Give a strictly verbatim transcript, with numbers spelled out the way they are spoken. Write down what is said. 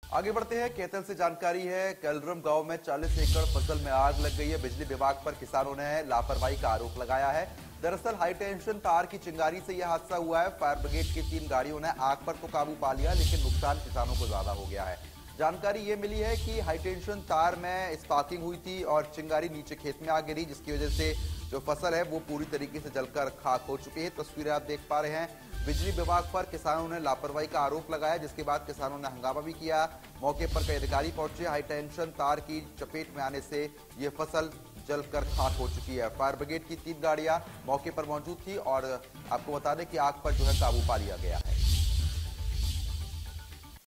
आगे बढ़ते हैं। कैथल से जानकारी है, कैलरम गांव में चालीस एकड़ फसल में आग लग गई है। बिजली विभाग पर किसानों ने लापरवाही का आरोप लगाया है। दरअसल हाई टेंशन तार की चिंगारी से यह हादसा हुआ है। फायर ब्रिगेड की तीन गाड़ियों ने आग पर तो काबू पा लिया, लेकिन नुकसान किसानों को ज्यादा हो गया है। जानकारी ये मिली है कि हाई टेंशन तार में स्पार्किंग हुई थी और चिंगारी नीचे खेत में आ गिरी, जिसकी वजह से जो फसल है वो पूरी तरीके से जलकर खाक हो चुकी है। तस्वीरें आप देख पा रहे हैं। बिजली विभाग पर किसानों ने लापरवाही का आरोप लगाया, जिसके बाद किसानों ने हंगामा भी किया। मौके पर कई अधिकारी पहुंचे। हाई टेंशन तार की चपेट में आने से ये फसल जलकर खाक हो चुकी है। फायर ब्रिगेड की तीन गाड़ियां मौके पर मौजूद थी और आपको बता दें कि आग पर जो है काबू पा लिया गया है।